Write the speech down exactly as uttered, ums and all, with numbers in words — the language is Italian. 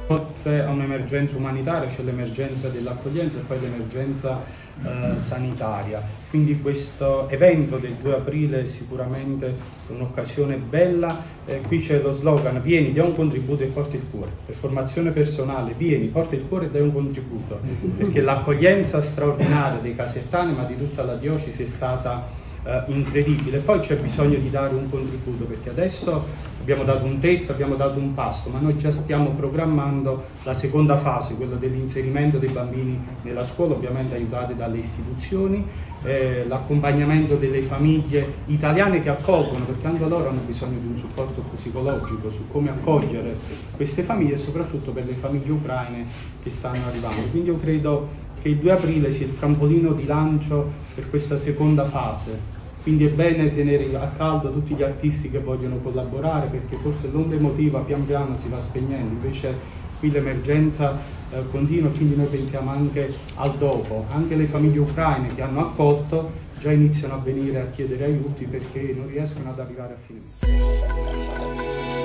Oltre a un'emergenza umanitaria c'è l'emergenza dell'accoglienza e poi l'emergenza eh, sanitaria, quindi questo evento del due aprile è sicuramente un'occasione bella. Eh, qui c'è lo slogan: vieni, dai un contributo e porta il cuore. Per formazione personale, vieni, porta il cuore e dai un contributo, perché l'accoglienza straordinaria dei casertani ma di tutta la diocesi è stata Uh, incredibile. Poi c'è bisogno di dare un contributo, perché adesso abbiamo dato un tetto, abbiamo dato un pasto, ma noi già stiamo programmando la seconda fase, quella dell'inserimento dei bambini nella scuola, ovviamente aiutate dalle istituzioni, eh, l'accompagnamento delle famiglie italiane che accolgono, perché anche loro hanno bisogno di un supporto psicologico su come accogliere queste famiglie e soprattutto per le famiglie ucraine che stanno arrivando. Quindi io credo che il due aprile sia il trampolino di lancio per questa seconda fase. Quindi è bene tenere a caldo tutti gli artisti che vogliono collaborare, perché forse l'onda emotiva pian piano si va spegnendo, invece qui l'emergenza eh, continua, quindi noi pensiamo anche al dopo. Anche le famiglie ucraine che hanno accolto già iniziano a venire a chiedere aiuti perché non riescono ad arrivare a fine.